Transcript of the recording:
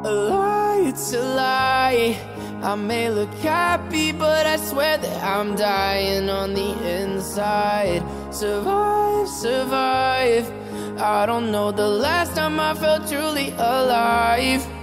A lie, it's a lie. I may look happy, but I swear that I'm dying on the inside. Survive, survive. I don't know the last time I felt truly alive.